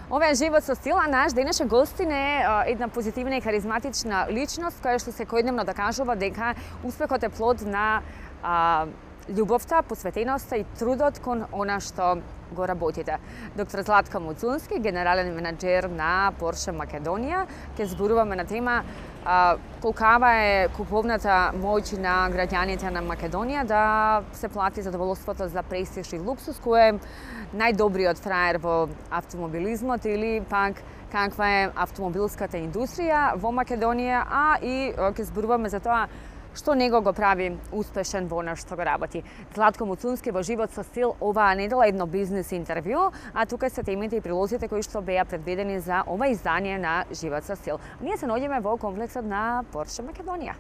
Ова е Живот со стил, а наш денешен гостин е една позитивна и харизматична личност која што секојдневно докажува дека успехот е плод на љубовта, посветеноста и трудот кон она што го работите. Доктор Златко Муцунски, генерален менаџер на Порше Македонија, ќе зборуваме на тема колкава е куповната моќ на граѓаните на Македонија да се плати задоволството за престиж и луксус, кој е најдобриот фраер во автомобилизмот или пак каква е автомобилската индустрија во Македонија, а и ќе зборуваме за тоа што него го прави успешен во она што го работи. Златко Муцунски во Живот со стил оваа недела едно бизнес интервју, а тука се темите и прилозите кои што беа предвидени за ова издание на Живот со стил. Ние се наоѓаме во комплексот на Порше Македонија.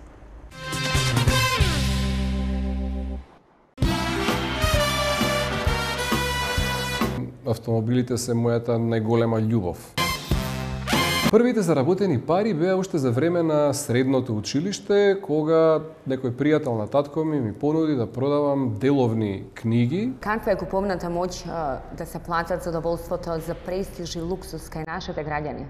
Автомобилите се мојата најголема љубов. Првите заработени пари беа уште за време на средното училиште, кога некој пријател на татко ми понуди да продавам деловни книги. Каква е куповната моќ да се платат задоволството за престиж и луксус кај нашите граѓани?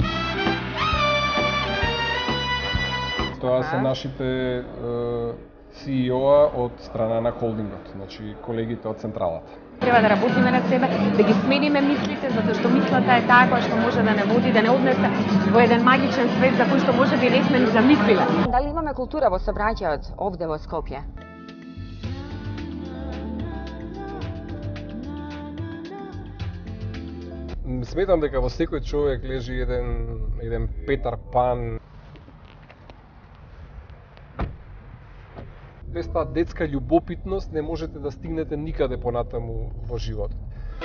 Тоа се нашите CEO-а од страна на холдингот, значи колегите од централата. Треба да работиме на себе, да ги смениме мислите, затоа што мислата е таа која што може да не води, да не однесе во еден магичен свет за кој што може би не сме ни замислиле. Дали имаме култура во собраќајот овде во Скопје? Сметам дека во секој човек лежи еден Петар Пан. Без таа детска љубопитност не можете да стигнете никаде понатаму во животот.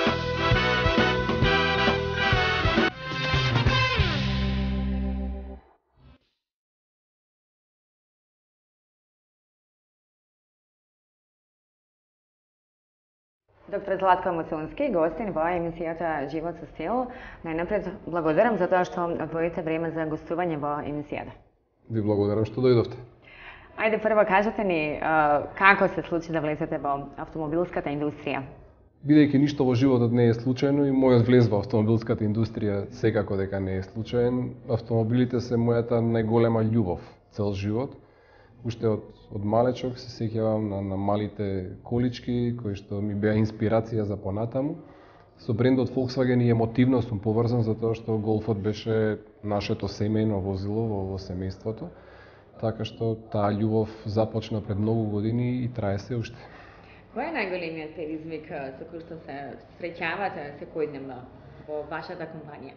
Доктор Златко Муцунски, гостин во емисијата Живот со стил. Најнапред благодарам за тоа што одвоите време за гостување во емисијата. Ви благодарам што дојдовте. Ајде прво кажете ни како се случи да влезете во автомобилската индустрија? Бидејќи ништо во животот не е случајно и мојот влез во автомобилската индустрија секако дека не е случаен. Автомобилите се мојата најголема љубов цел живот. Уште од малечок се сеќавам на малите колички кои што ми беа инспирација за понатаму. Со брендот Volkswagen и емотивно сум поврзан затоа што Голфот беше нашето семејно возило во семејството. Така што таа љубов започна пред многу години и трае се уште. Кој е најголемиот предизвик со кој што се среќавате секојдневно во вашата компанија?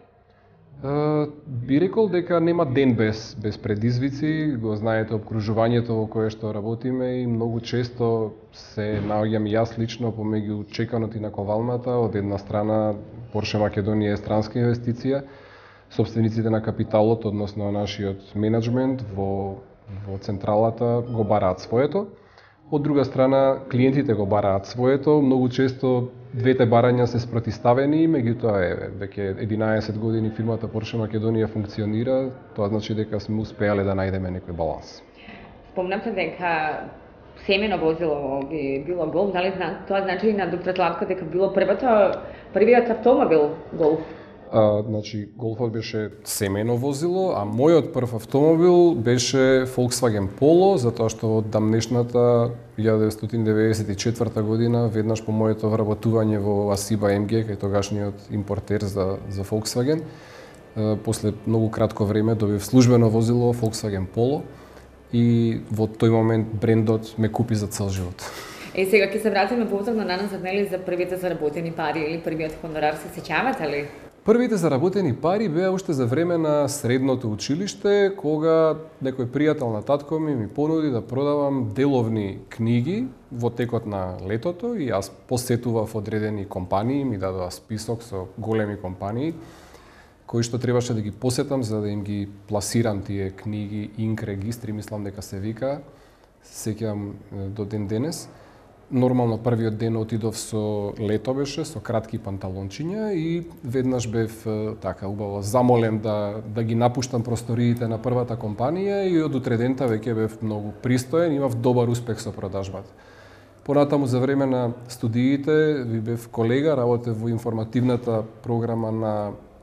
Би рекол дека нема ден без предизвици, го знаете обкружувањето во кое што работиме и многу често се наоѓам јас лично помеѓу чеканот и наковалната. Од една страна Порше Македонија е странска инвестиција, собствениците на капиталот, односно нашиот менеджмент во централата го бараат своето. Од друга страна, клиентите го бараат своето. Многу често двете барања се спротиставени, меѓутоа веќе 11 години фирмата Порше Македонија функционира, тоа значи дека сме успеале да најдеме некој баланс. Спомнавте дека семено возило би било Голф, дали тоа значи и на доктор Златко дека било првиот автомобил Голф? Значи, Голфот беше семено возило, а мојот прв автомобил беше Volkswagen Polo, затоа што од дамнешната 1994 година, веднаш по моето вработување во Асиба МГ, кај тогашниот импортер за Volkswagen, после многу кратко време добив службено возило Volkswagen Polo и во тој момент брендот ме купи за цел живот. Сега ќе се вратиме повторно наназад, нели, за првите заработени пари или првиот хонорар, се сеќавате ли? Првите заработени пари беа уште за време на средното училиште, кога некој пријател на татко ми понуди да продавам деловни книги во текот на летото и јас посетував одредени компании, ми дадоа список со големи компании кои што требаше да ги посетам за да им ги пласирам тие книги, инк регистри, мислам дека се вика, се сеќавам до ден денес. Нормално првиот ден отидов со лето беше, со кратки панталончиња и веднаш бев така убаво замолен да ги напуштам просториите на првата компанија и од утредента веќе бев многу пристоен, имав добар успех со продажбата. Понатаму за време на студиите ви бев колега, работев во информативната програма на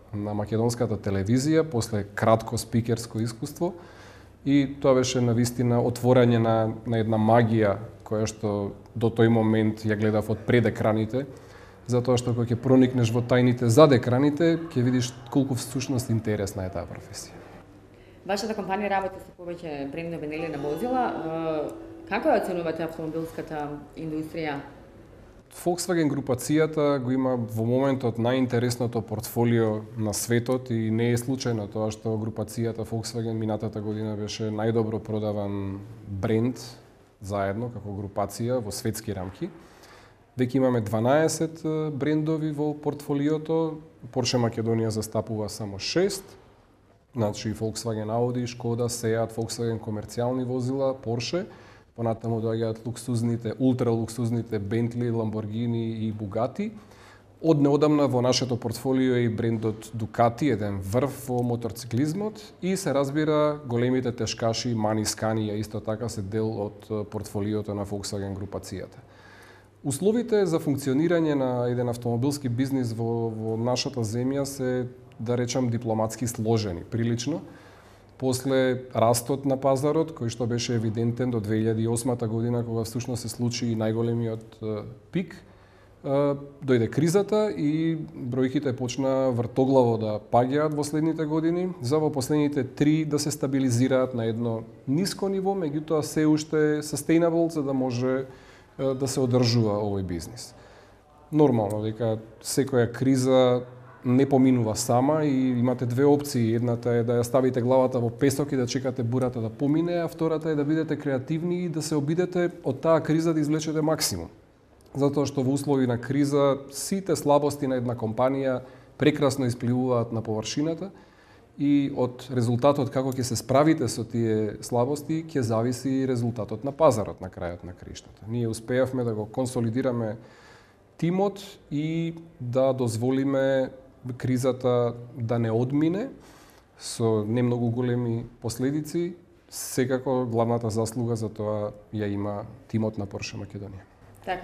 на македонската телевизија после кратко спикерско искуство и тоа беше навистина отворање на една магија која што до тој момент ја гледав од пред екраните, затоа што кога ќе проникнеш во тајните зад екраните, ќе видиш колку всушност интересна е таа професија. Вашата компанија работи со повеќе брендови нели на возила. Како ја оценувате автомобилската индустрија? Volkswagen групацијата го има во моментот најинтересното портфолио на светот и не е случајно тоа што групацијата Volkswagen минатата година беше најдобро продаван бренд заедно како групација во светски рамки. Веќе имаме 12 брендови во портфолиото, Porsche Македонија застапува само 6, значи Volkswagen Audi, Škoda, Seat, Volkswagen комерцијални возила, Porsche, понатаму доаѓаат луксузните, ултралуксузните Bentley, Lamborghini и Bugatti. Од неодамна во нашето портфолио е и брендот Ducati, еден врв во моторциклизмот и се разбира големите тешкаши Mani, Scania исто така се дел од портфолиото на Volkswagen групацијата. Условите за функционирање на еден автомобилски бизнис во нашата земја се, да речам, дипломатски сложени, прилично. После растот на пазарот, кој што беше евидентен до 2008 година, кога всушност се случи и најголемиот пик, дојде кризата и бројките почна вртоглаво да паѓаат во следните години, за во последните 3 да се стабилизираат на едно ниско ниво, меѓутоа се уште sustainable за да може да се одржува овој бизнис. Нормално дека секоја криза не поминува сама и имате две опции. Едната е да ја ставите главата во песок и да чекате бурата да помине, а втората е да бидете креативни и да се обидете од таа криза да извлечете максимум. Затоа што во услови на криза сите слабости на една компанија прекрасно испливуваат на површината и од резултатот како ќе се справите со тие слабости ќе зависи резултатот на пазарот на крајот на криштата. Ние успеавме да го консолидираме тимот и да дозволиме кризата да не одмине со не многу големи последици. Секако главната заслуга за тоа ја има тимот на Porsche Македонија. Така.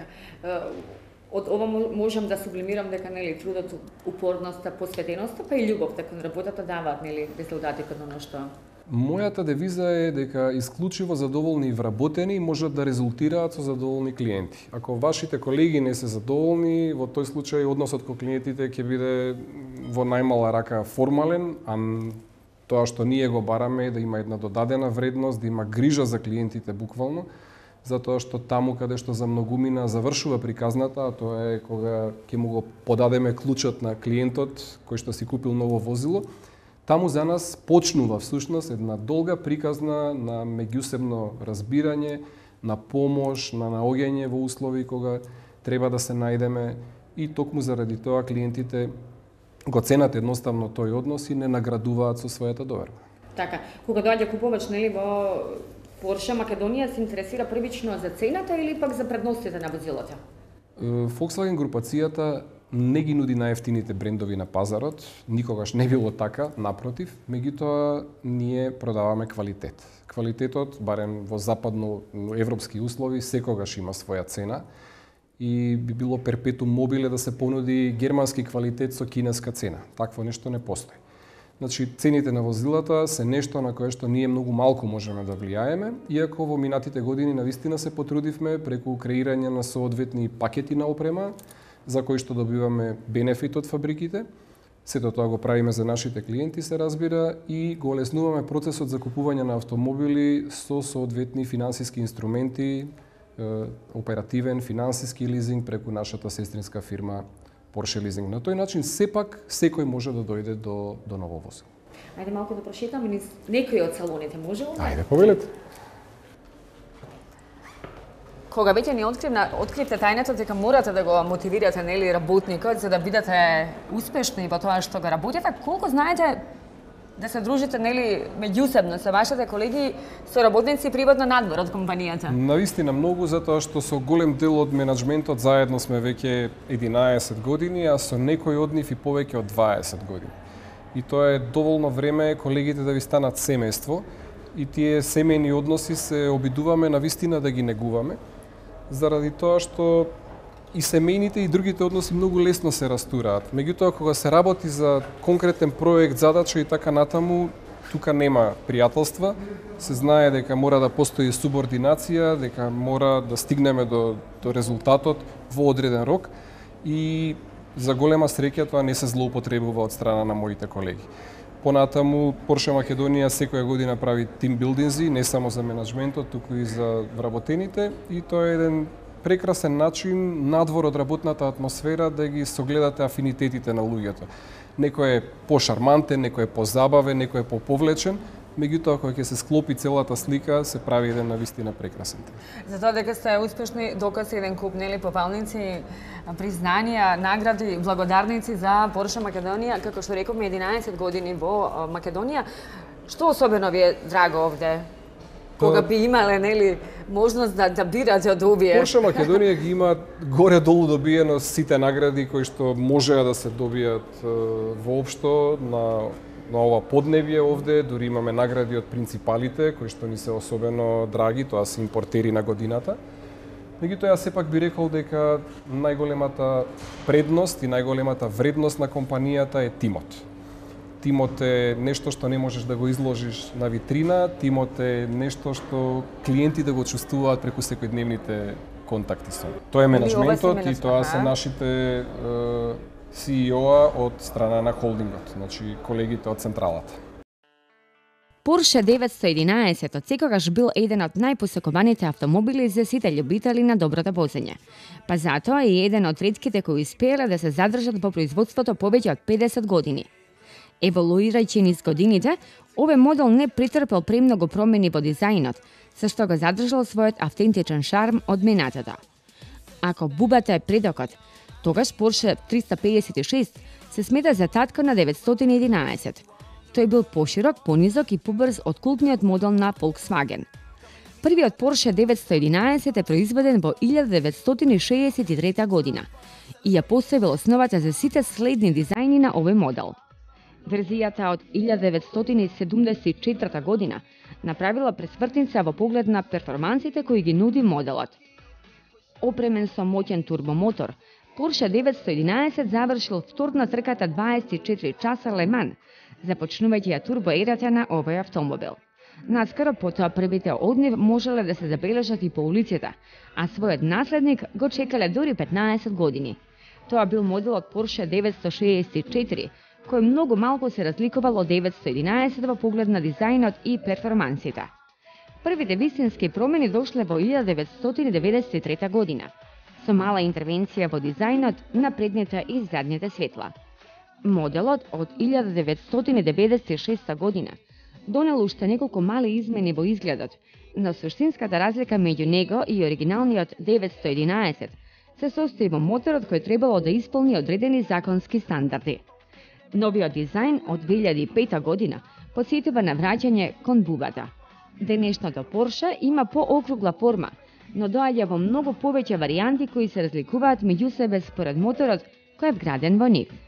Од ова можам да сублимирам дека нели трудот, упорноста, посветеноста, па и љубовта кон работата даваат нели резултати кон оно што. Мојата девиза е дека исклучиво задоволни и вработени можат да резултираат со задоволни клиенти. Ако вашите колеги не се задоволни, во тој случај односот кон клиентите ќе биде во најмала рака формален, а тоа што ние го бараме е да има една додадена вредност, да има грижа за клиентите буквално, затоа што таму каде што за многумина завршува приказната, а тоа е кога ќе му го подадеме клучот на клиентот кој што си купил ново возило, таму за нас почнува всушност една долга приказна на меѓусебно разбирање, на помош, на наоѓање во услови кога треба да се најдеме и токму заради тоа клиентите го ценат едноставно тој однос и не наградуваат со својата доверба. Така, кога доаѓа купувач нели во Porsche Македонија се интересира првично за цената или пак за предностите на возилата? Volkswagen групацијата не ги нуди најефтините брендови на пазарот, никогаш не било така, напротив, меѓутоа ние продаваме квалитет. Квалитетот, барем во западно европски услови, секогаш има своја цена и би било перпетум мобиле да се понуди германски квалитет со кинеска цена. Такво нешто не постои. Значи, цените на возилата се нешто на кое што ние многу малку можеме да влијаеме, иако во минатите години навистина се потрудивме преку креирање на соодветни пакети на опрема, за кои што добиваме бенефит од фабриките. Сето тоа го правиме за нашите клиенти, се разбира, и го олеснуваме процесот за купување на автомобили со соодветни финансиски инструменти, оперативен финансиски лизинг преку нашата сестринска фирма Porsche Leasing. На тој начин сепак секој може да дојде до ново возило. Ајде малку да прошетаме низ некои од салоните, може ли? Ајде, повелете. Кога веќе ни откривте тајната дека морате да го мотивирате нели работникот за да бидете успешни во тоа што го работите, колку знаете да се дружите нели меѓусебно со вашите колеги, со работници приватно надвор од компанијата? Навистина многу, затоа што со голем дел од менаџментот заедно сме веќе 11 години, а со некои од нив и повеќе од 20 години. И тоа е доволно време колегите да ви станат семејство и тие семејни односи се обидуваме навистина да ги негуваме, заради тоа што и семејните и другите односи многу лесно се растураат. Меѓутоа, кога се работи за конкретен проект, задача и така натаму, тука нема пријателства. Се знае дека мора да постои субординација, дека мора да стигнеме до резултатот во одреден рок и за голема среќа тоа не се злоупотребува од страна на моите колеги. Понатаму, Porsche Македонија секоја година прави тимбилдинзи, не само за менеджментот, туку и за вработените, и тоа е еден прекрасен начин надвор од работната атмосфера да ги согледате афинитетите на луѓето. Некој е пошармантен, некој е позабавен, некој е поповлечен, меѓутоа кога ќе се склопи целата слика, се прави еден навистина прекрасен тим. За тоа дека сте успешни, докази еден куп попалници, признанија, награди, благодарници за Porsche Македонија, како што рековме 11 години во Македонија. Што особено ви е драго овде? Кога би имале можност да бирате од овие? Porsche Македонија ги има горе-долу добиено сите награди кои што можеа да се добијат воопшто на ова подневје овде. Дури имаме награди од принципалите кои што ни се особено драги, тоа се импортери на годината. Меѓутоа, јас сепак би рекол дека најголемата предност и најголемата вредност на компанијата е тимот. Тимот е нешто што не можеш да го изложиш на витрина, тимот е нешто што клиентите го чувствуваат преку секојдневните контакти со. Тоа е менеджментот и тоа се нашите CEO-а од страна на холдингот, значи колегите од централата. Porsche 911 од секогаш бил еден од најпосекуваните автомобили за сите љубители на доброто возење. Па затоа е еден од ретките кои успеале да се задржат во производството повеќе од 50 години. Еволуирајќи низ годините, овој модел не претрпел премногу промени во дизајнот, со што го задржал својот автентичен шарм од минатото. Ако бубата е предокот, тогаш Porsche 356 се смета за татко на 911. Тој бил поширок, понизок и побрз од култниот модел на Volkswagen. Првиот Porsche 911 е произведен во 1963 година и ја поставил основата за сите следни дизајни на овој модел. Верзијата од 1974 година направила пресвртница во поглед на перформансите кои ги нуди моделот. Опремен со моќен турбомотор, Porsche 911 завршил втор на трката 24 часа Le Mans, започнувајќи ја турбоерата на овој автомобил. Наскоро потоа првите од нив можеле да се забележат и по улиците, а својот наследник го чекале дури 15 години. Тоа бил моделот Porsche 964, кој многу малку се разликувал од 911 во поглед на дизајнот и перформансите. Првите вистински промени дошле во 1993 година, со мала интервенција во дизајнот на предните и задните светла. Моделот од 1996 година донел уште неколку мали измени во изгледот, но суштинската разлика меѓу него и оригиналниот 911 се состои во моторот кој требало да исполни одредени законски стандарди. Новиот дизајн од 2005 година посетува на враќање кон бубата. Денешното Porsche има поокругла форма, но доаѓа во многу повеќе варијанти кои се разликуваат меѓу себе според моторот кој е вграден во нив.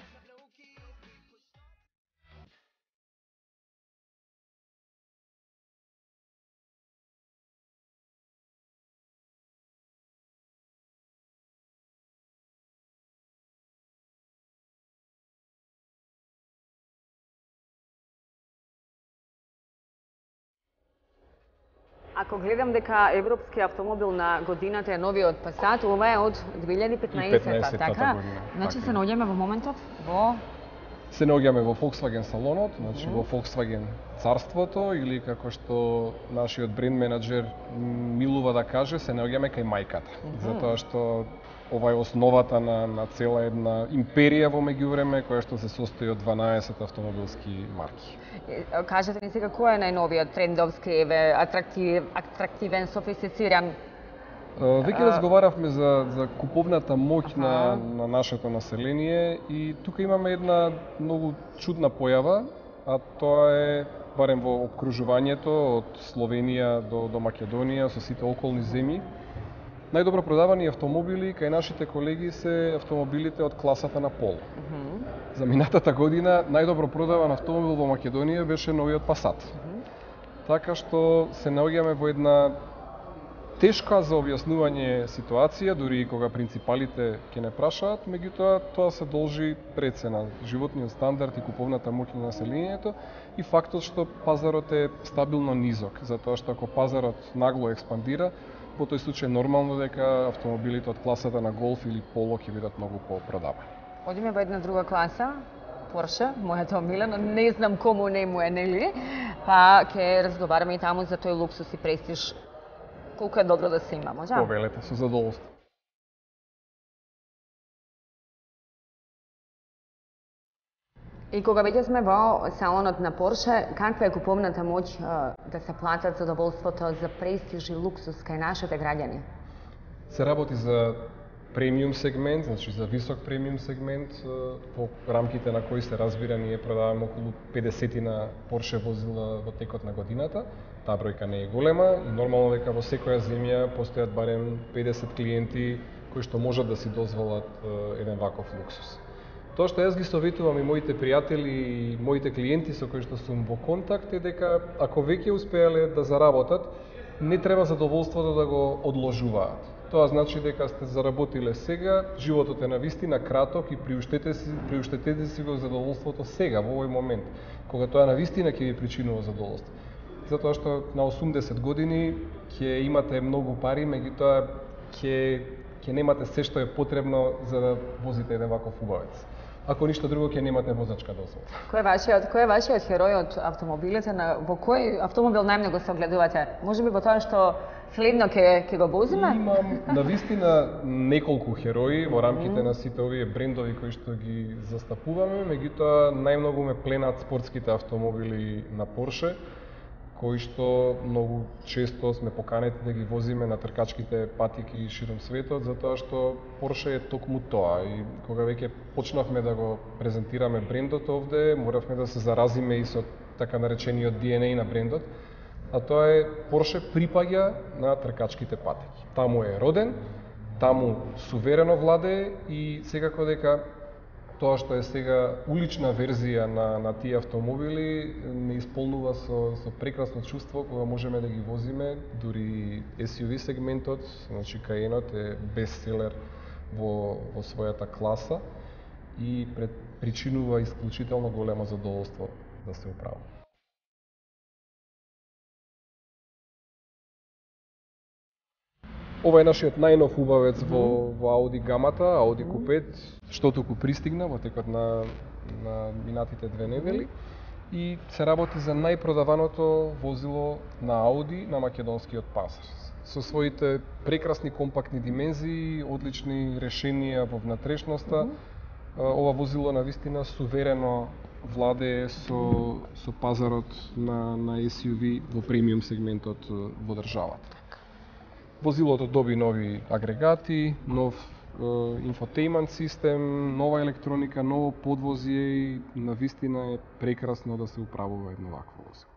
Ако гледам дека европски автомобил на годината е новиот Passat, ова е од 2015 така? Значи се наоѓаме во моментот во се наоѓаме во Volkswagen салонот, значи во Volkswagen царството, или како што нашиот бренд менаџер милува да каже, се наоѓаме кај мајката. Затоа што ова е основата на цела една империја во меѓувреме, која што се состои од 12 автомобилски марки. Кажете ни сега кој е најновиот трендовски, атрактивен, софистициран? Веќе разговаравме за куповната моќ на нашето население и тука имаме една многу чудна појава, а тоа е барем во обкружувањето од Словенија до Македонија со сите околни земји. Најдобро продавани автомобили кај нашите колеги се автомобилите од класата на Polo. За минатата година најдобро продаван автомобил во Македонија беше новиот Passat. Така што се наоѓаме во една тешка за објаснување ситуација, дури и кога принципалите ќе не прашаат, меѓутоа тоа се должи прецена, животниот стандард и куповната моќ на населението и фактот што пазарот е стабилно низок, затоа што ако пазарот нагло експандира, во тој случај нормално дека автомобилите од класата на Golf или Polo ќе бидат многу попродавани. Одиме во една друга класа, Porsche, мојата омилена, не знам кому не му е, нели? Па ќе разговараме и таму за тој луксус и престиж. Колку е добро да се има, може? Повелете, со задоволство. И кога веќе сме во салонот на Porsche, каква е куповната моќ да се платат задоволството за престиж и луксус кај нашите граѓани? Се работи за премиум сегмент, значи за висок премиум сегмент, во рамките на кој се разбира ние продаваме околу 50 на Porsche возила во текот на годината. Таа бројка не е голема и нормално дека во секоја земја постојат барем 50 клиенти кои што можат да си дозволат еден ваков луксус. Тоа што јас ги советувам и моите пријатели и моите клиенти со кои што сум во контакт е дека ако веќе успеале да заработат, не треба задоволството да го одложуваат. Тоа значи дека сте заработиле сега, животот е навистина краток и приуштете си го задоволството сега, во овој момент, кога тоа навистина ќе ви причинува задоволство. Затоа што на 80 години ќе имате многу пари, меѓутоа ќе немате се што е потребно за да возите еден ваков убавец. Ако ништо друго, ќе немате возачка дозвола. Кој е вашиот херој од автомобилите? Во кој автомобил најмногу се огледувате? Можеби во тоа што следно ќе го возиме? Имам навистина неколку херои во рамките на сите овие брендови кои што ги застапуваме, меѓутоа најмногу ме пленат спортските автомобили на Porsche, кои што многу често сме поканети да ги возиме на тркачките патеки широм светот, затоа што Porsche е токму тоа и кога веќе почнавме да го презентираме брендот овде, моравме да се заразиме и со така наречениот DNA на брендот, а тоа е Porsche припаѓа на тркачките патеки. Таму е роден, таму суверено владее и секако дека тоа што е сега улична верзија на тие автомобили не исполнува со прекрасно чувство кога можеме да ги возиме, дури SUV сегментот, значи Каенот е бестселер во својата класа и причинува исклучително големо задоволство да се управува. Ова е нашиот најнов убавец во Audi гамата, Audi Q5, што туку пристигна во текот на минатите 2 недели и се работи за најпродаваното возило на Audi на македонскиот пазар. Со своите прекрасни компактни димензии, одлични решенија во внатрешноста, ова возило навистина суверено владее со пазарот на SUV во премиум сегментот во државата. Возилото доби нови агрегати, нов инфотеймент систем, нова електроника, ново подвозје и навистина е прекрасно да се управува едно вакво возило.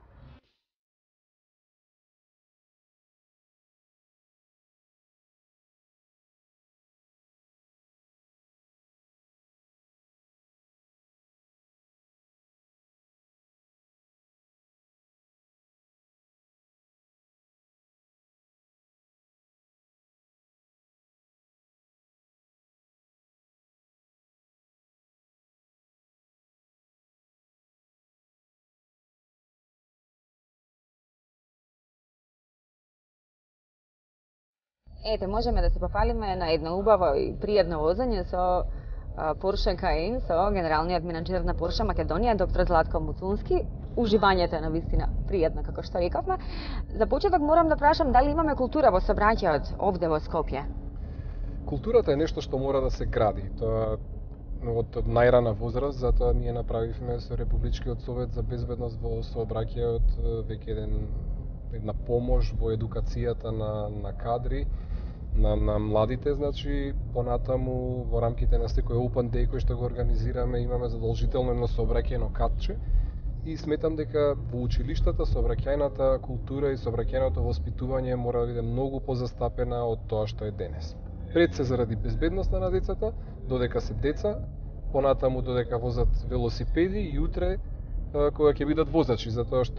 Ете, можеме да се пофалиме на едно убаво и пријатно возење со Porsche Cayenne, со генералниот менаџер на Porsche Македонија, доктор Златко Муцунски. Уживањето е навистина пријатно, како што рековме. За почеток морам да прашам дали имаме култура во сообраќајот овде во Скопје? Културата е нешто што мора да се гради. Тоа од најрана возраст, затоа ние направивме со Републичкиот совет за безбедност во сообраќајот веќе една помош во едукацијата на кадри, на младите, значи понатаму во рамките на секој Open Day кој што го организираме имаме задолжително едно сообраќајно катче и сметам дека во училиштата сообраќајната култура и сообраќајното воспитување мора да биде многу позастапена од тоа што е денес. Пред се заради безбедноста на децата, додека се деца, понатаму додека возат велосипеди и утре кога ќе бидат возачи, затоа што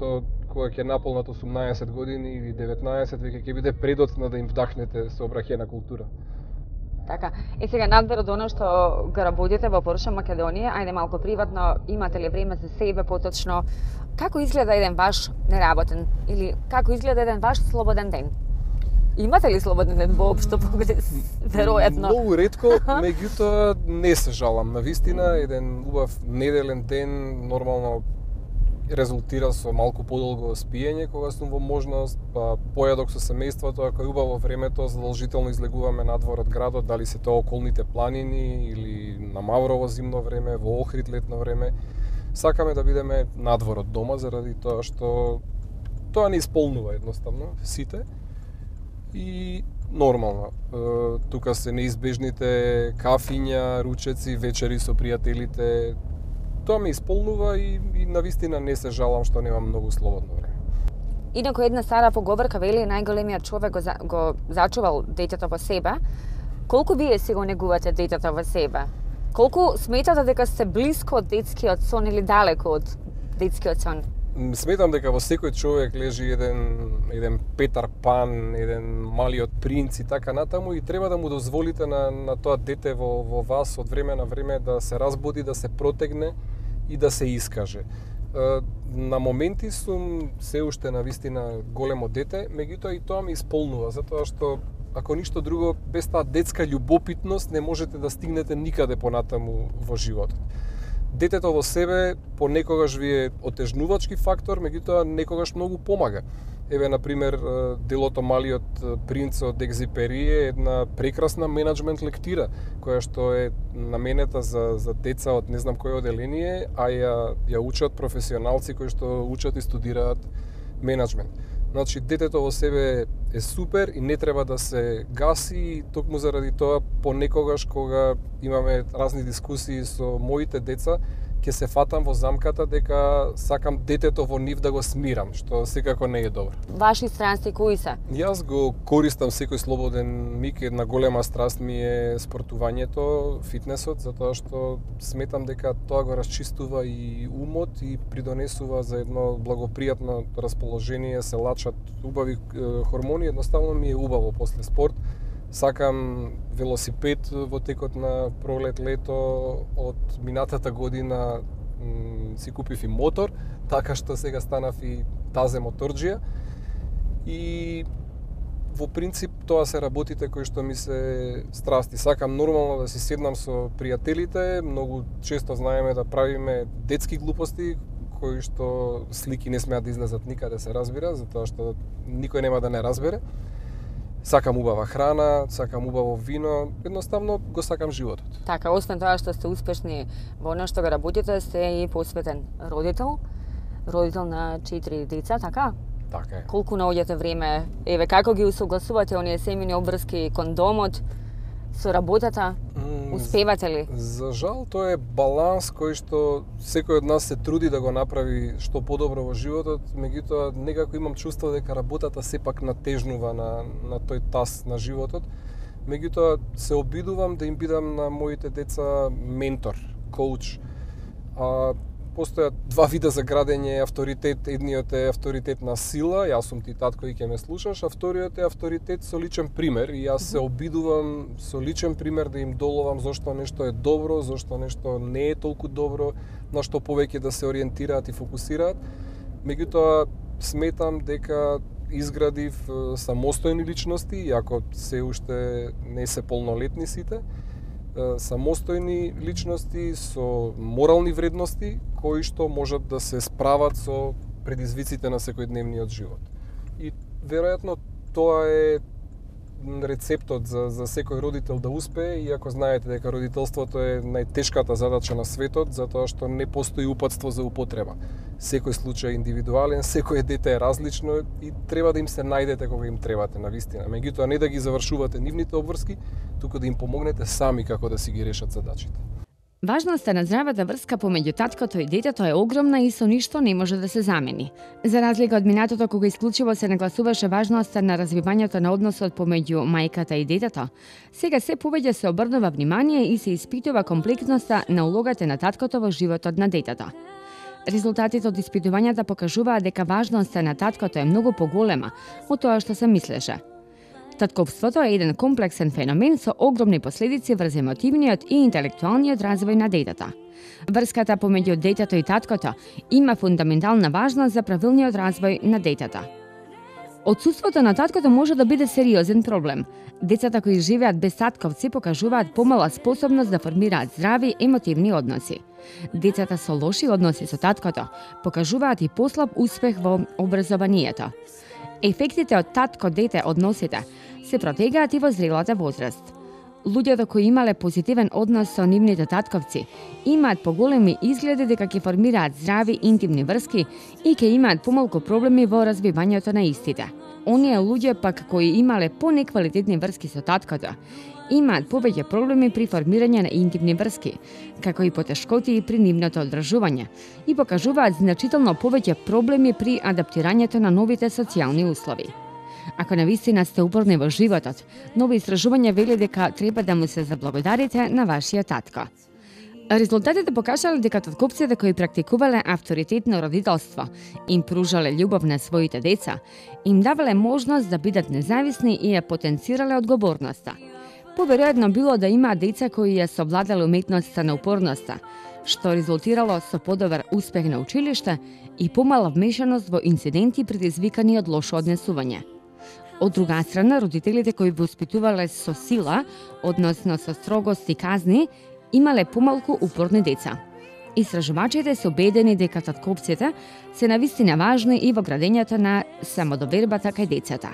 кога ќе наполнат 18 години или 19, веќе ќе биде предоцна да им вдахнете сообраќајна култура. Така. Сега надвор од оно што го работите во Порше Македонија, ајде малку приватно, имате ли време за себе поточно? Како изгледа еден ваш неработен или како изгледа еден ваш слободен ден? Имате ли слободен ден воопшто? Веројатно. Многу ретко, меѓутоа не се жалам. Навистина, еден убав неделен ден нормално резултира со малку подолго спиење кога сум во можност, па појадок со семејството, ако е убаво времето, задолжително излегуваме надвор од градот, дали се тоа околните планини или на Маврово зимно време, во Охрид летно време. Сакаме да бидеме надвор од дома заради тоа што тоа не исполнува едноставно сите. И нормално, тука се неизбежните кафиња, ручеци, вечери со пријателите. Тоа ме исполнува и навистина не се жалам што немам многу слободно време. Инаку една стара поговорка вели најголемиот човек го зачувал детето во себе. Колку вие си го негувате детето во себе? Колку сметате дека сте блиско од детскиот сон или далеко од детскиот сон? Сметам дека во секој човек лежи еден Петар Пан, еден малиот принц и така натаму и треба да му дозволите на тоа дете во вас од време на време да се разбуди, да се протегне и да се искаже. На моменти сум се уште навистина големо дете, меѓутоа и тоа ме исполнува, затоа што ако ништо друго, без таа детска љубопитност не можете да стигнете никаде понатаму во животот. Детето во себе понекогаш ви е отежнувачки фактор, меѓутоа некогаш многу помага. Еве, например, делото Малиот принц од Екзипери е една прекрасна менаџмент лектира, која што е наменета за деца од не знам кој оделение, а ја учат професионалци кои што учат и студираат менаџмент. Значи, детето во себе е супер и не треба да се гаси, токму заради тоа понекогаш кога имаме разни дискусии со моите деца, ќе се фатам во замката дека сакам детето во нив да го смирам, што секако не е добро. Ваши страсти кои се? Јас го користам секој слободен миг, една голема страст ми е спортувањето, фитнесот, затоа што сметам дека тоа го расчистува и умот и придонесува за едно благопријатно расположение, се лачат убави хормони, едноставно ми е убаво после спорт. Сакам велосипед во текот на пролет лето, од минатата година си купив и мотор, така што сега станав и тазе моторџија. И во принцип тоа се работите кои што ми се страсти. Сакам нормално да си седнам со пријателите, многу често знаеме да правиме детски глупости, кои што слики не смеат да излезат никаде, се разбира, затоа што никој нема да не разбере. Сакам убава храна, сакам убаво вино, едноставно го сакам животот. Така, освен тоа што сте успешни во оно што го работите, сте и посветен родител на 4 деца, така? Така е. Колку наоѓате време, еве, како ги усогласувате оние семејни обврски кон домот со работата? Успевате ли? За жал, тоа е баланс кој што секој од нас се труди да го направи што подобро во животот, меѓутоа некако имам чувство дека работата сепак натежнува на тој тас на животот. Меѓутоа се обидувам да им бидам на моите деца ментор, коуч. Постојат два вида за градење авторитет. Едниот е авторитет на сила, јас сум ти татко и ќе ме слушаш, а вториот е авторитет со личен пример и јас се обидувам со личен пример да им доловам зошто нешто е добро, зошто нешто не е толку добро, на што повеќе да се ориентираат и фокусираат. Меѓутоа сметам дека изградив самостојни личности, иако се уште не се полнолетни сите, самостојни личности со морални вредности кои што можат да се справат со предизвиците на секојдневниот живот. И веројатно тоа е рецептот за секој родител да успее, иако знаете дека родителството е најтешката задача на светот, затоа што не постои упатство за употреба. Секој случај е индивидуален, секој дете е различно и треба да им се најдете кога им требате навистина. Меѓутоа не да ги завршувате нивните обврски, туку да им помогнете сами како да си ги решат задачите. Важноста на здравата врска помеѓу таткото и детето е огромна и со ништо не може да се замени. За разлика од минатото кога исклучиво се нагласуваше важноста на развивањето на односот помеѓу мајката и детето, сега се повеќе се обрнува внимание и се испитува комплексноста на улогата на таткото во животот на детето. Резултатите од испитувањата покажуваат дека важноста на таткото е многу поголема од тоа што се мислеше. Татковството е еден комплексен феномен со огромни последици врз емотивниот и интелектуалниот развој на детето. Врската помеѓу детето и таткото има фундаментална важност за правилниот развој на детето. Отсуството на таткото може да биде сериозен проблем. Децата кои живеат без татковци покажуваат помала способност да формираат здрави емотивни односи. Децата со лоши односи со таткото покажуваат и послаб успех во образованието. Ефектите од татко-дете односите се протегаат и во зрелата возраст. Луѓето кои имале позитивен однос со нивните татковци имаат поголеми изгледи дека ќе формираат здрави интимни врски и ќе имаат помалку проблеми во развивањето на истите. Оние луѓе пак кои имале понеквалитетни врски со таткото имаат повеќе проблеми при формирање на интимни врски, како и потешкоти при нивното одржување и покажуваат значително повеќе проблеми при адаптирањето на новите социјални услови. Ако навистина сте упорни во животот, нови истражувања вели дека треба да му се заблагодарите на вашиот татко. Резултатите покажале дека татковците кои практикувале авторитетно родителство, им пружале љубов на своите деца, им давале можност да бидат независни и ја потенцирале одговорноста. Поверојатно било да имаат деца кои ја совладале уметноста на упорноста, што резултирало со подобар успех на училиште и помала вмешаност во инциденти предизвикани од лошо однесување. Од друга страна, родителите кои воспитувале со сила, односно со строгост и казни, имале помалку упорни деца. Истражувачите се убедени дека татковците се навистина важни и во градењето на самодовербата кај децата.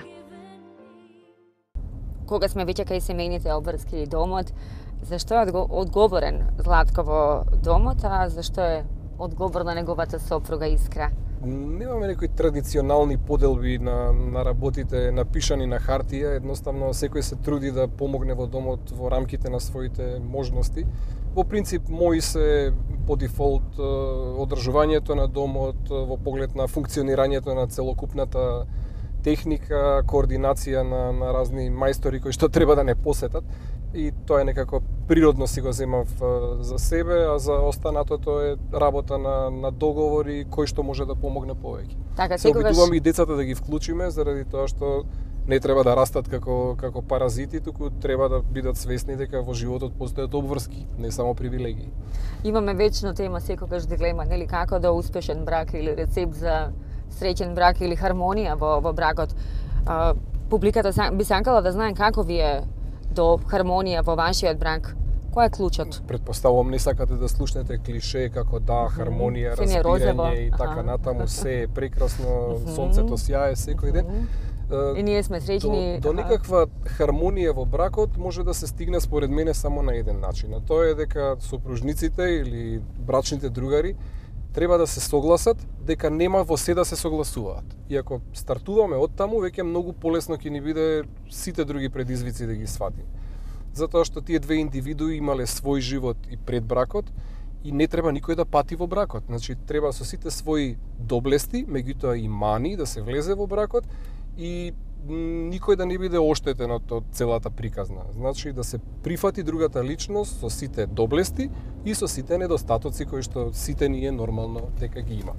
Кога сме веќе кај семејните обврски и домот, зашто е одговорен Златко во домот, а зашто е одговорна неговата сопруга Искра? Немаме некои традиционални поделби на работите напишани на хартија, едноставно секој се труди да помогне во домот во рамките на своите можности. Во принцип, мои се по дефолт одржувањето на домот, во поглед на функционирањето на целокупната техника, координација на разни мајстори кои што треба да не посетат, и тоа е некако природно си го земав за себе, а за останатото е работа на договори кој што може да помогне повеќе. Така, се обидувам и децата да ги вклучиме заради тоа што не треба да растат како паразити, туку треба да бидат свесни дека во животот постојат обврски, не само привилегии. Имаме вечно тема секогаш дилема, нели, како да успешен брак или рецепт за среќен брак или хармонија во бракот. Публиката би сакала да знае како ви е до хармонија во вашиот брак. Кој е клучот? Предпоставувам не сакате да слушнете клише како да, хармонија, распирање и така натаму, се е прекрасно, сонцето сјае секој ден. И ние сме среќни. До некаква хармонија во бракот може да се стигне според мене само на еден начин. А тоа е дека сопружниците или брачните другари треба да се согласат дека нема во се да се согласуваат. И ако стартуваме од таму, веќе многу полесно ќе ни биде сите други предизвици да ги сватиме. Затоа што тие две индивидуи имале свој живот и пред бракот и не треба никој да пати во бракот. Значи, треба со сите своји доблести, меѓутоа и мани, да се влезе во бракот и никој да не биде оштетен од целата приказна. Значи, да се прифати другата личност со сите доблести и со сите недостатоци кои што сите ние нормално дека ги имаме.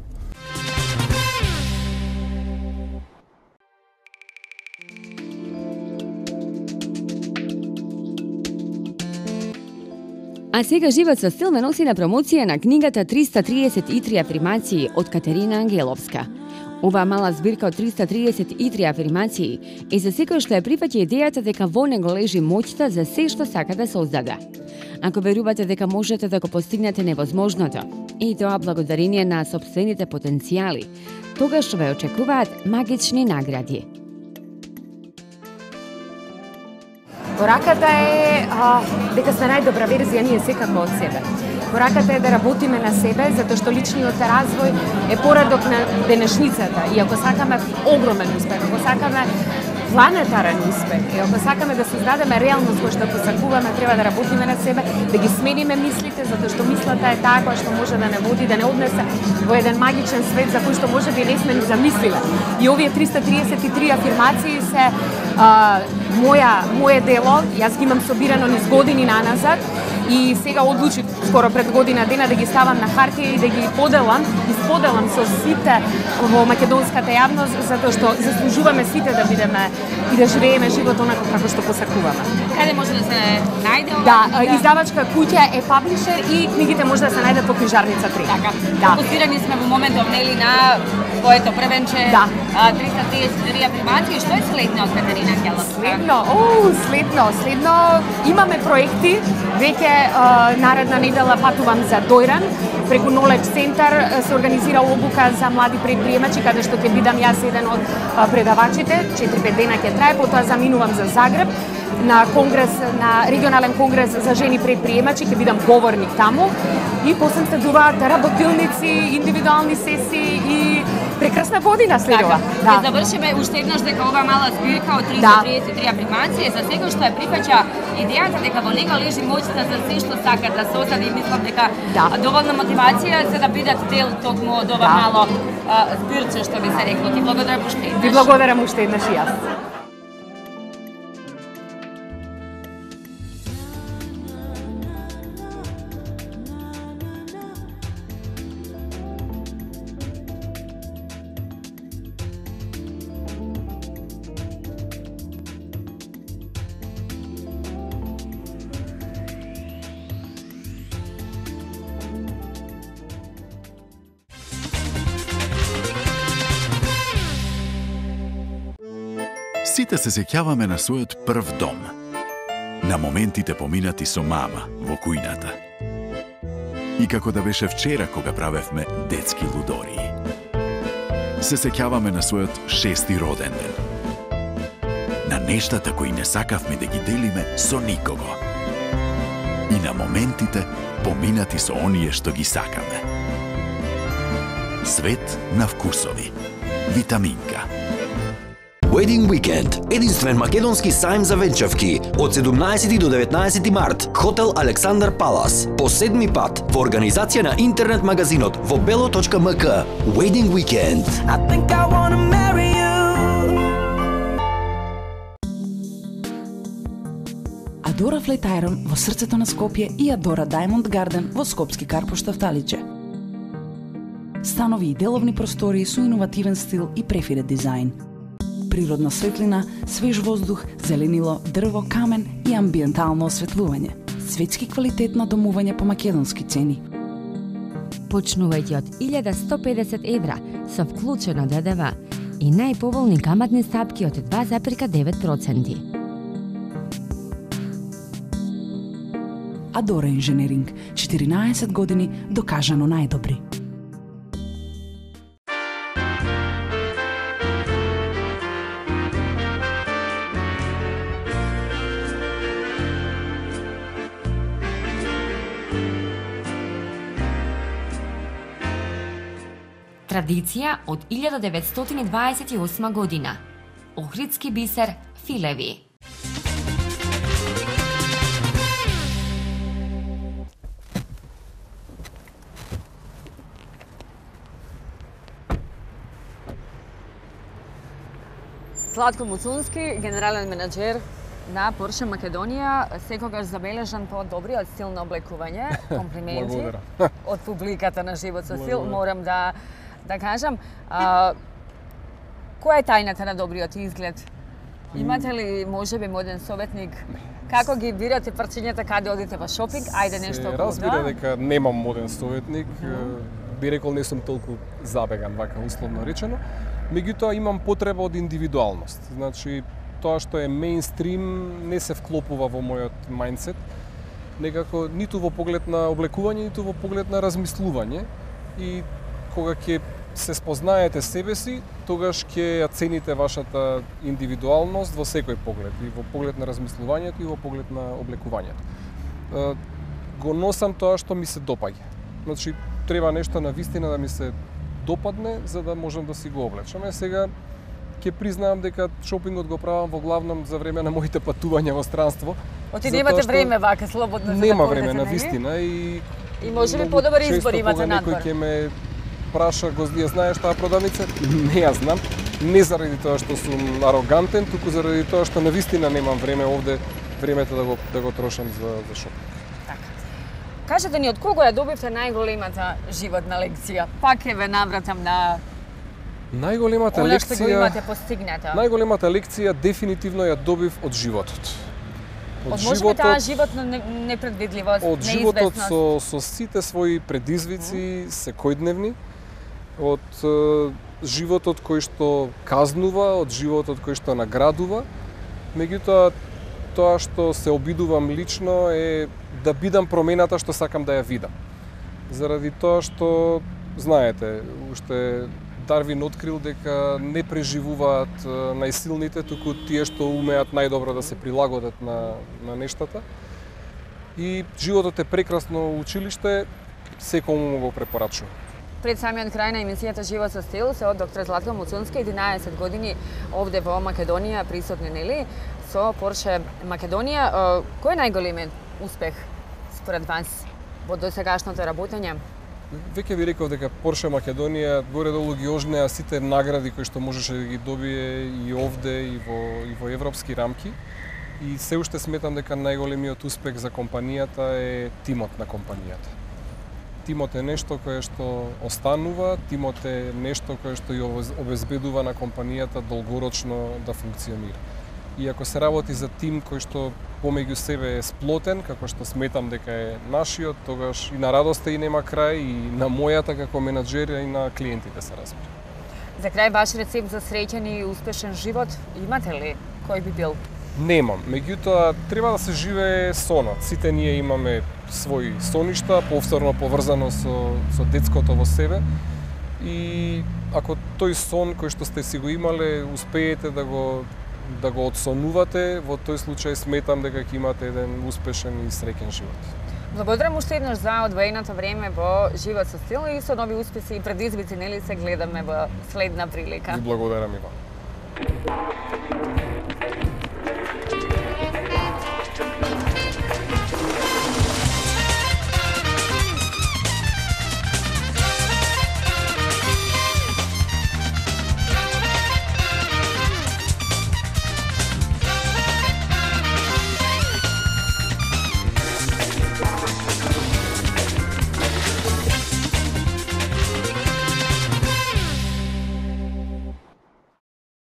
А сега Живот со стил ме носи на промоција на книгата 333 афирмации од Катерина Ангеловска. Оваа мала збирка од 333 афирмации е за секој што ја прифаќа идејата дека во него лежи моќта за се што сака да создаде. Ако верувате дека можете да го постигнете невозможното, и тоа благодарение на сопствените потенцијали, тогаш ве очекуваат магични награди. Пораката е дека сме најдобра верзија ние секако од себе. Пораката е да работиме на себе, затоа што личниот развој е порадок на денешницата. И ако сакаме огромен успех, ако сакаме планетарен успех, и ако сакаме да создадеме реалност која што посакуваме, треба да работиме на себе, да ги смениме мислите, затоа што мислата е таа која што може да не води, да не однесе во еден магичен свет за кој што може би не сме ни замислиле. И овие 333 афирмации се мое дело, јас ги имам собирано низ години наназад И сега одлучив скоро пред година дена да ги ставам на хартија и да ги поделам и споделам со сите во македонската јавност, затоа што заслужуваме сите да бидеме и да живееме живот онако како што посакуваме. Каде може да се најде ова? Да, издавачка куќа е паблишер и книгите може да се најдат во книжарница 3. Така. Да. Фокусирани сме во моментов нели на твоето првенче, Да. 333 афирмации. Што е следно од Катерина Келовска? Следно имаме проекти. Веќе наредна недела патувам за Дојран. Преку Knowledge Center се организира обука за млади предприемачи, каде што ќе бидам јас еден од предавачите. 4-5 дена ќе трае, потоа заминувам за Загреб на конгрес, на регионален конгрес за жени предприемачи, ќе бидам говорник таму и после следуваат работилници, индивидуални сесии и прекрасна година следува. Да. Ќе завршиме уште еднаш дека ова мала збирка од 333 афирмации за секој што ја прифаќа идејата дека во него лежи моќта за се што сака да се осади, мислам дека доволна мотивација за да бидат дел токму од ова мало збирче што би се рекло. Ти благодарам уште еднаш. Ви благодарам уште еднаш и јас. Сите се сеќаваме на својот прв дом. На моментите поминати со мама во кујната. И како да беше вчера кога правевме детски лудории. Се сеќаваме на својот 6-ти роден ден. На нештата кои не сакавме да ги делиме со никого. И на моментите поминати со оние што ги сакаме. Свет на вкусови. Витаминка. Wedding Weekend, единствен македонски сајм за венчавки, од 17 до 19 март, Хотел Александар Палас, по 7 пат, во организација на интернет магазинот во belo.mk. Wedding Weekend. I think I wanna marry you. Адора Флейтайрон во срцето на Скопје и Адора Diamond Garden во Скопски Карпош Тафталиче. Станови и деловни простории со иновативен стил и префирет дизајн. Природна светлина, свеж воздух, зеленило, дрво, камен и амбиентално осветлување. Светски квалитет на домување по македонски цени. Почнувајќи од 1150 евра со вклучено ДДВ и најповолни каматни стапки од 2,9%. Адора Инженеринг, 14 години докажано најдобри. Традиција од 1928 година. Охридски бисер филеви. Златко Муцунски, генерален менаџер на Порше Македонија, секогаш забележан по добриот стил на облекување, комплименти од публиката на Живот со стил, морам да кажам. Која е тајната на добриот изглед? Имате ли можеби моден советник? Како ги бирате парчињата каде одите во шопинг? Ајде нешто околу разбира дека немам моден советник, би рекол не сум толку забеган, вака условно речено. Меѓутоа имам потреба од индивидуалност. Значи, тоа што е мејнстрим не се вклопува во мојот мајндсет, некако ниту во поглед на облекување, ниту во поглед на размислување. И кога ќе се спознаете себе си, тогаш ќе ја цените вашата индивидуалност во секој поглед, и во поглед на размислувањето и во поглед на облекувањето. Го носам тоа што ми се допаѓа. Значи, треба нешто на вистина да ми се допадне за да можам да си го облечам. Сега ќе признаам дека шопингот го правам во главном за време на моите патувања во странство. Оти немате време вака слободно за да нема време на вистина и можеби подобар избор имате надвор. Некој ќе ме праша, го ја знаеш таа продавница? Не ја знам. Не заради тоа што сум арогантен, туку заради тоа што навистина немам време овде, времето да го трошам за шопинг. Така. Кажете ни од кого ја добивте најголемата животна лекција? Пак ве навратам на Најголемата она што го лекција, имате постигнато. најголемата лекција дефинитивно ја добив од животот. Од може би таа животна непредвидливост, од животот неизвестност. со сите своји предизвици секојдневни, од животот кој што казнува, од животот кој што наградува. Меѓутоа, тоа што се обидувам лично е да бидам промената што сакам да ја видам. Заради тоа што, знаете, уште Дарвин открил дека не преживуваат најсилните, туку тие што умеат најдобро да се прилагодат на нештата. И животот е прекрасно училиште, секому му го препорачувам. Пред самиот крај на емисијата Живот со стил се од доктор Златко Муцунски, 11 години овде во Македонија присутни, нели, со Порше Македонија. Кој е најголемиот успех според вас во досегашното работење? Веќе ви реков дека Порше Македонија горе-долу ги ожнеа сите награди кои што можеше да ги добие и овде и во европски рамки. И се уште сметам дека најголемиот успех за компанијата е тимот на компанијата. Тимот е нешто кое што останува, тимот е нешто кое што ја обезбедува на компанијата долгорочно да функционира. И ако се работи за тим кој што помеѓу себе е сплотен, како што сметам дека е нашиот, тогаш и на радоста и нема крај, и на мојата како менаџер и на клиентите се разбира. За крај, ваш рецепт за среќен и успешен живот имате ли? Кој би бил? Немам, меѓутоа треба да се живее сонот. Сите ние имаме своји соништа, повторно поврзано со детското во себе. И ако тој сон кој што сте си го имале, успеете да го одсонувате, во тој случај сметам дека ќе имате еден успешен и среќен живот. Благодарам уште еднаш за одвоеното време во Живот со стил и со нови успеси и предизвици, нели се гледаме во следна прилика. Ви благодарам и вам.